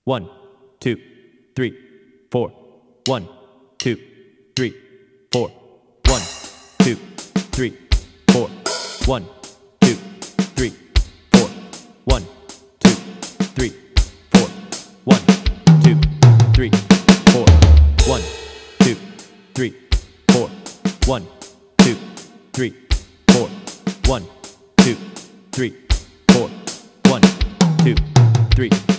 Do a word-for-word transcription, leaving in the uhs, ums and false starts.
One, two, three, four. One, two, three, four. One, two, three, four. One, two, three, four. One, two, three, four. One, two, three, four. One, two, three, four. One, two, three, four. One, two, three, four. One, two, three.